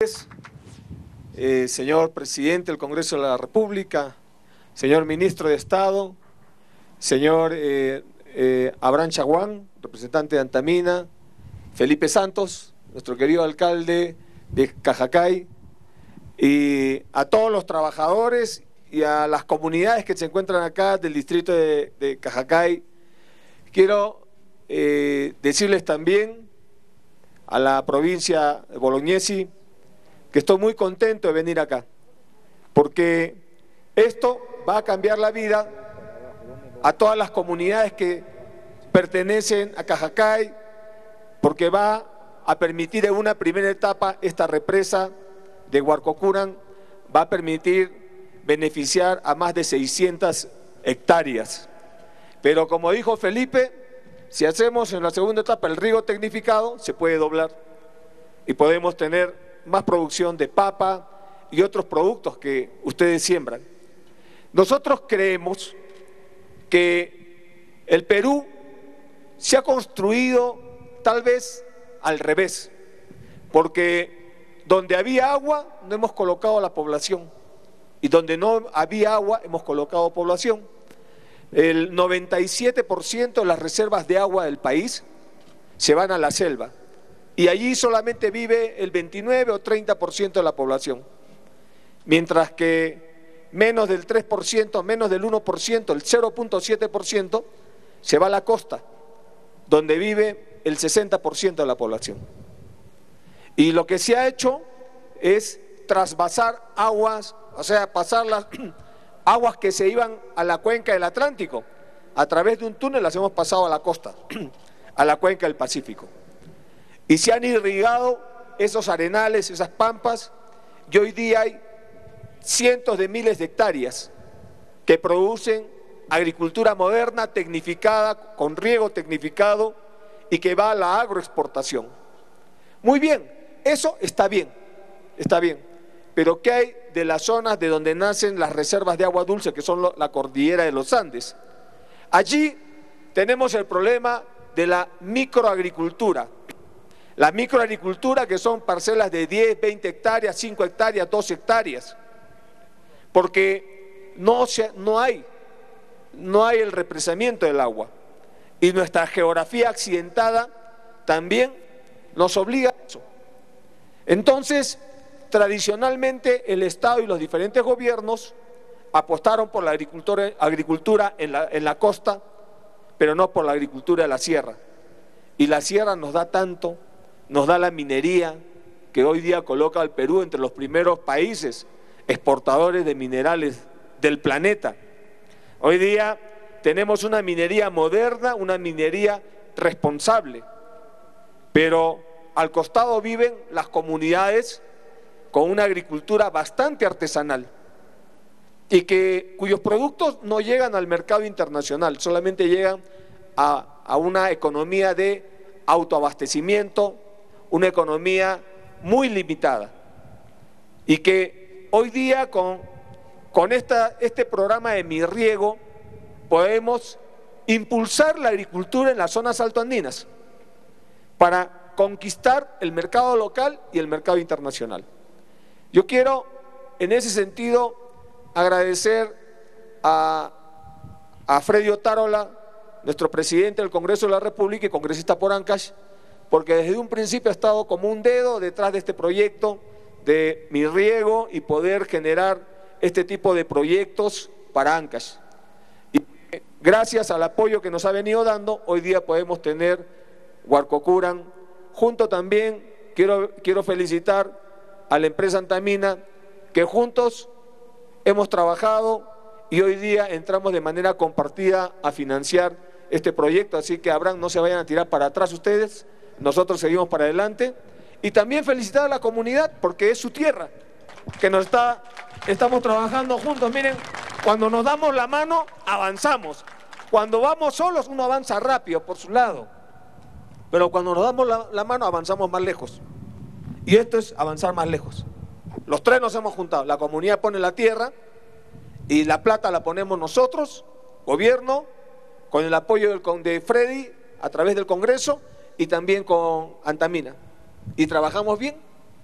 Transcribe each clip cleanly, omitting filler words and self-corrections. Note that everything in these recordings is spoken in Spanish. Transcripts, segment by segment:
tardes, señor presidente del Congreso de la República, señor ministro de Estado, señor Abraham Chaguán, representante de Antamina, Felipe Santos, nuestro querido alcalde de Cajacay, y a todos los trabajadores y a las comunidades que se encuentran acá del distrito de Cajacay. Quiero decirles también a la provincia de Bolognesi que estoy muy contento de venir acá, porque esto va a cambiar la vida a todas las comunidades que pertenecen a Cajacay, porque va a permitir en una primera etapa esta represa de Huarcocuran, va a permitir beneficiar a más de 600 hectáreas. Pero como dijo Felipe, si hacemos en la segunda etapa el riego tecnificado, se puede doblar y podemos tener más producción de papa y otros productos que ustedes siembran. Nosotros creemos que el Perú se ha construido tal vez al revés, porque donde había agua no hemos colocado a la población y donde no había agua hemos colocado población. El 97% de las reservas de agua del país se van a la selva y allí solamente vive el 29 o 30% de la población, mientras que menos del 3%, menos del 1%, el 0.7% se va a la costa, donde vive el 60% de la población. Y lo que se ha hecho es trasvasar aguas, o sea, pasar las aguas que se iban a la cuenca del Atlántico, a través de un túnel las hemos pasado a la costa, a la cuenca del Pacífico. Y se han irrigado esos arenales, esas pampas, y hoy día hay cientos de miles de hectáreas que producen agricultura moderna, tecnificada, con riego tecnificado y que va a la agroexportación. Muy bien, eso está bien, pero ¿qué hay de las zonas de donde nacen las reservas de agua dulce, que son la cordillera de los Andes? Allí tenemos el problema de la microagricultura. La microagricultura, que son parcelas de 10, 20 hectáreas, 5 hectáreas, 2 hectáreas, porque no hay el represamiento del agua y nuestra geografía accidentada también nos obliga a eso. Entonces, tradicionalmente el Estado y los diferentes gobiernos apostaron por la agricultura en la costa, pero no por la agricultura de la sierra. Y la sierra nos da tanto, nos da la minería, que hoy día coloca al Perú entre los primeros países exportadores de minerales del planeta. Hoy día tenemos una minería moderna, una minería responsable, pero al costado viven las comunidades con una agricultura bastante artesanal y cuyos productos no llegan al mercado internacional, solamente llegan a una economía de autoabastecimiento, una economía muy limitada, y que hoy día con este programa de Mi Riego podemos impulsar la agricultura en las zonas altoandinas para conquistar el mercado local y el mercado internacional. Yo quiero, en ese sentido, agradecer a Freddy Otárola, nuestro presidente del Congreso de la República y congresista por Ancash, porque desde un principio ha estado como un dedo detrás de este proyecto de Mi Riego y poder generar este tipo de proyectos para Ancash. Y gracias al apoyo que nos ha venido dando, hoy día podemos tener Huarcocuran. Junto también quiero felicitar a la empresa Antamina, que juntos hemos trabajado y hoy día entramos de manera compartida a financiar este proyecto, así que Abraham, no se vayan a tirar para atrás ustedes, nosotros seguimos para adelante. Y también felicitar a la comunidad, porque es su tierra, que estamos trabajando juntos. Miren, cuando nos damos la mano, avanzamos. Cuando vamos solos, uno avanza rápido por su lado, pero cuando nos damos la mano, avanzamos más lejos. Y esto es avanzar más lejos. Los tres nos hemos juntado, la comunidad pone la tierra y la plata la ponemos nosotros, gobierno, con el apoyo de Freddy a través del Congreso y también con Antamina. Y trabajamos bien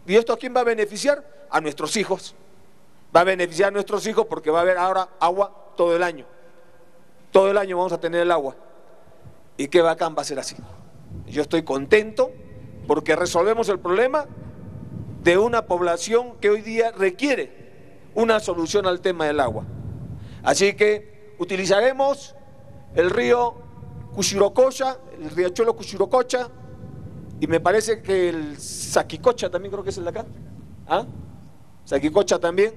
¿Y esto a quién va a beneficiar? A nuestros hijos. Va a beneficiar a nuestros hijos porque va a haber ahora agua todo el año. Todo el año vamos a tener el agua. Y qué bacán va a ser así. Yo estoy contento porque resolvemos el problema de una población que hoy día requiere una solución al tema del agua. Así que utilizaremos el río Cuchirococha, el riachuelo Cuchirococha, y me parece que el Saquicocha también creo que es el de acá. ¿Ah? Saquicocha también,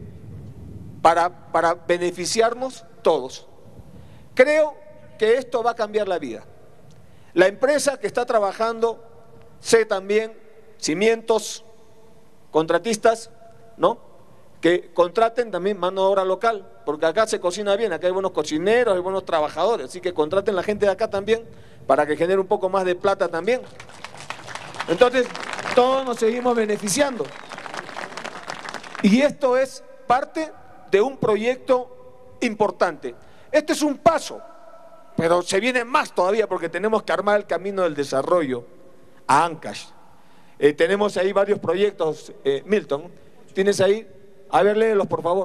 para beneficiarnos todos. Creo que esto va a cambiar la vida. La empresa que está trabajando, sé también, cimientos, contratistas, ¿no? Que contraten también mano de obra local, porque acá se cocina bien, acá hay buenos cocineros, hay buenos trabajadores, así que contraten la gente de acá también, para que genere un poco más de plata también. Entonces, todos nos seguimos beneficiando. Y esto es parte de un proyecto importante. Este es un paso, pero se viene más todavía porque tenemos que armar el camino del desarrollo a Ancash. Tenemos ahí varios proyectos, Milton, ¿tienes ahí? A ver, léelos por favor.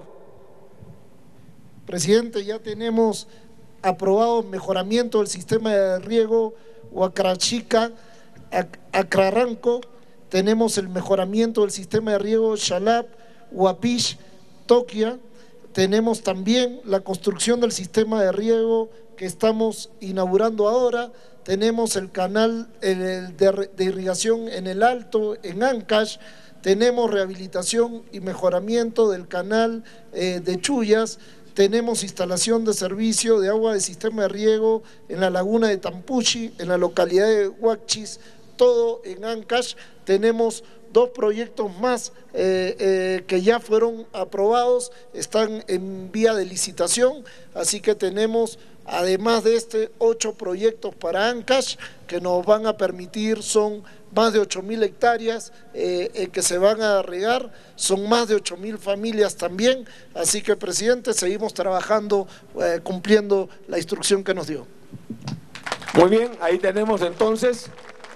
Presidente, ya tenemos aprobado mejoramiento del sistema de riego Huacrachica, Acraranco, tenemos el mejoramiento del sistema de riego Xalap, Huapish, Toquia, tenemos también la construcción del sistema de riego que estamos inaugurando ahora, tenemos el canal de irrigación en el Alto, en Ancash, tenemos rehabilitación y mejoramiento del canal de Chuyas, tenemos instalación de servicio de agua de sistema de riego en la laguna de Tampuchi, en la localidad de Huachis, todo en Ancash. Tenemos 2 proyectos más que ya fueron aprobados, están en vía de licitación, así que tenemos, además de 8 proyectos para Ancash que nos van a permitir, son más de 8.000 hectáreas que se van a regar, son más de 8.000 familias también, así que, presidente, seguimos trabajando, cumpliendo la instrucción que nos dio. Muy bien, ahí tenemos entonces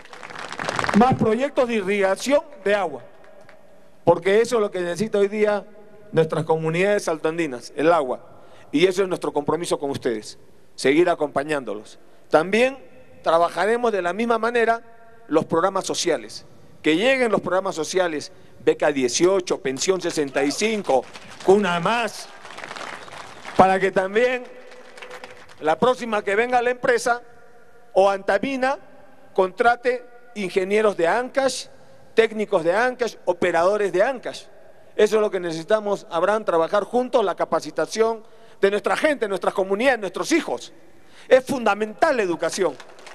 más proyectos de irrigación de agua, porque eso es lo que necesita hoy día nuestras comunidades altoandinas, el agua, y eso es nuestro compromiso con ustedes, seguir acompañándolos. También trabajaremos de la misma manera los programas sociales, que lleguen los programas sociales, beca 18, pensión 65, cuna más, para que también la próxima que venga la empresa o Antamina contrate ingenieros de Ancash, técnicos de Ancash, operadores de Ancash. Eso es lo que necesitamos, Abraham, trabajar juntos, la capacitación de nuestra gente, nuestras comunidades, nuestros hijos. Es fundamental la educación.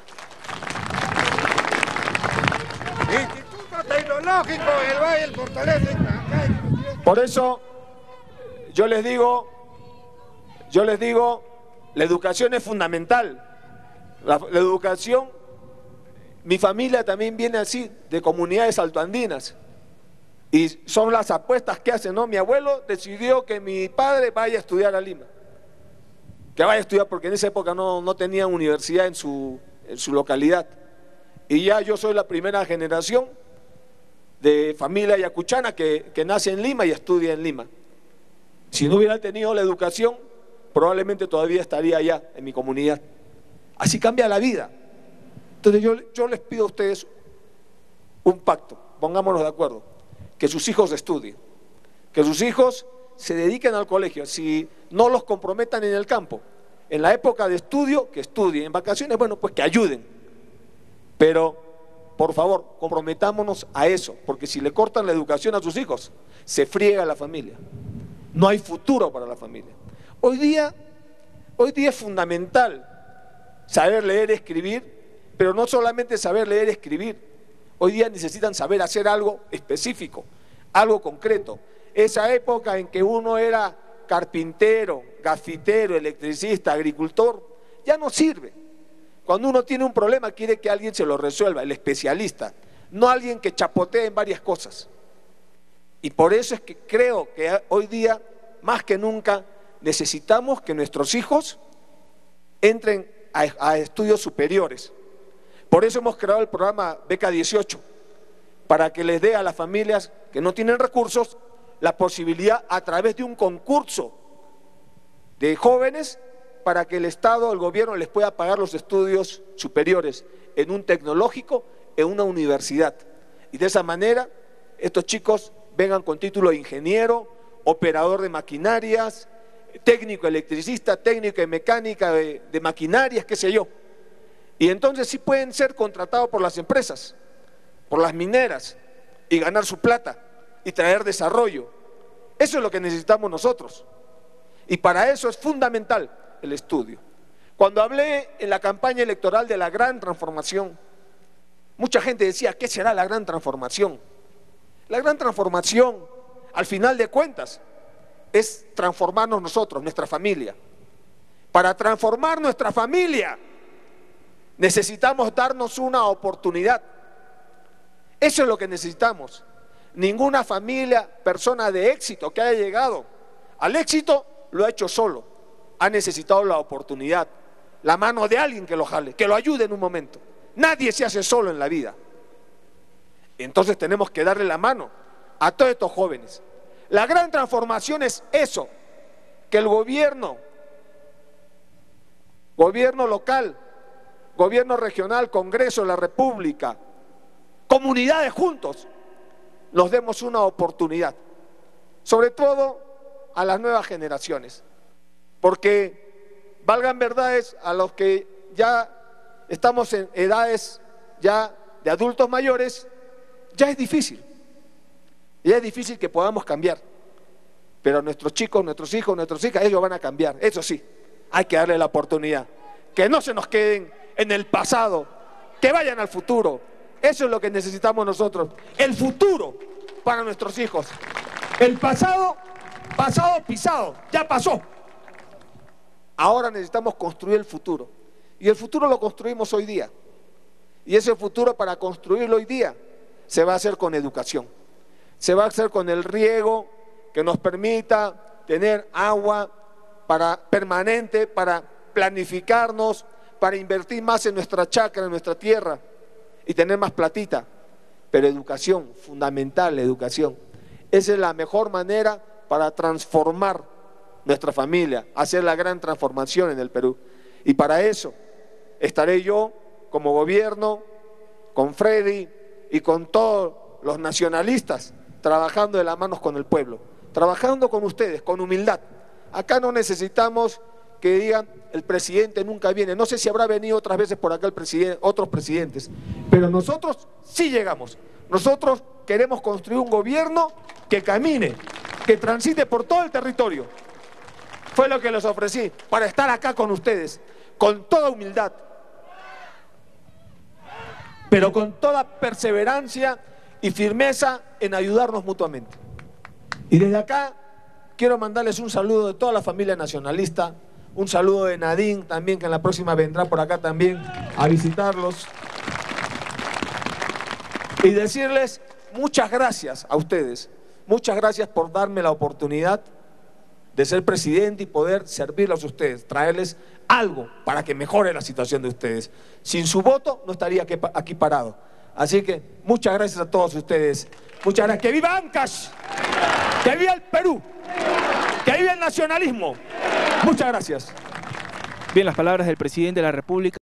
Instituto Tecnológico del Valle del Fortaleza. Por eso yo les digo, la educación es fundamental. La educación, mi familia también viene así, de comunidades altoandinas. Y son las apuestas que hacen, ¿no? Mi abuelo decidió que mi padre vaya a estudiar a Lima. Que vaya a estudiar porque en esa época no tenía universidad en su localidad. Y ya yo soy la primera generación de familia ayacuchana que nace en Lima y estudia en Lima. Si no hubiera tenido la educación, probablemente todavía estaría allá en mi comunidad. Así cambia la vida. Entonces yo les pido a ustedes un pacto, pongámonos de acuerdo, que sus hijos estudien, que sus hijos se dediquen al colegio, si no los comprometan en el campo, en la época de estudio, que estudien, en vacaciones, bueno, pues que ayuden, pero por favor, comprometámonos a eso, porque si le cortan la educación a sus hijos, se friega la familia, no hay futuro para la familia. Hoy día es fundamental saber leer y escribir, pero no solamente saber leer y escribir, hoy día necesitan saber hacer algo específico, algo concreto. Esa época en que uno era carpintero, gafitero, electricista, agricultor, ya no sirve. Cuando uno tiene un problema quiere que alguien se lo resuelva, el especialista, no alguien que chapotee en varias cosas. Y por eso es que creo que hoy día, más que nunca, necesitamos que nuestros hijos entren a estudios superiores. Por eso hemos creado el programa Beca 18, para que les dé a las familias que no tienen recursos la posibilidad a través de un concurso de jóvenes para que el Estado, el gobierno les pueda pagar los estudios superiores en un tecnológico, en una universidad. Y de esa manera estos chicos vengan con título de ingeniero, operador de maquinarias, técnico electricista, técnico de mecánica de maquinarias, qué sé yo. Y entonces sí pueden ser contratados por las empresas, por las mineras, y ganar su plata y traer desarrollo. Eso es lo que necesitamos nosotros. Y para eso es fundamental el estudio. Cuando hablé en la campaña electoral de la gran transformación, mucha gente decía, ¿qué será la gran transformación? La gran transformación, al final de cuentas, es transformarnos nosotros, nuestra familia. Para transformar nuestra familia, necesitamos darnos una oportunidad. Eso es lo que necesitamos. Ninguna familia, persona de éxito que haya llegado al éxito, lo ha hecho solo. Ha necesitado la oportunidad, la mano de alguien que lo jale, que lo ayude en un momento. Nadie se hace solo en la vida. Entonces tenemos que darle la mano a todos estos jóvenes. La gran transformación es eso, que el gobierno local, gobierno regional, Congreso de la República, comunidades juntos, nos demos una oportunidad, sobre todo a las nuevas generaciones, porque valgan verdades a los que ya estamos en edades ya de adultos mayores, ya es difícil que podamos cambiar, pero nuestros chicos, nuestros hijos, nuestras hijas, ellos van a cambiar, eso sí, hay que darle la oportunidad, que no se nos queden en el pasado, que vayan al futuro. Eso es lo que necesitamos nosotros, el futuro para nuestros hijos. El pasado pisado, ya pasó. Ahora necesitamos construir el futuro, y el futuro lo construimos hoy día, y ese futuro, para construirlo hoy día, se va a hacer con educación, se va a hacer con el riego que nos permita tener agua permanente, para planificarnos, para invertir más en nuestra chacra, en nuestra tierra, y tener más platita. Pero educación, fundamental, educación. Esa es la mejor manera para transformar nuestra familia, hacer la gran transformación en el Perú. Y para eso estaré yo como gobierno, con Freddy y con todos los nacionalistas, trabajando de la mano con el pueblo, trabajando con ustedes, con humildad. Acá no necesitamos que digan, el presidente nunca viene. No sé si habrá venido otras veces por acá otros presidentes, pero nosotros sí llegamos. Nosotros queremos construir un gobierno que camine, que transite por todo el territorio. Fue lo que les ofrecí, para estar acá con ustedes, con toda humildad, pero con toda perseverancia y firmeza en ayudarnos mutuamente. Y desde acá quiero mandarles un saludo de toda la familia nacionalista, un saludo de Nadine también, que en la próxima vendrá por acá también a visitarlos. Y decirles muchas gracias a ustedes, muchas gracias por darme la oportunidad de ser presidente y poder servirles a ustedes, traerles algo para que mejore la situación de ustedes. Sin su voto no estaría aquí parado. Así que muchas gracias a todos ustedes. Muchas gracias. ¡Que viva Ancash! ¡Que viva el Perú! ¡Que viva el nacionalismo! Muchas gracias. Bien, las palabras del presidente de la República.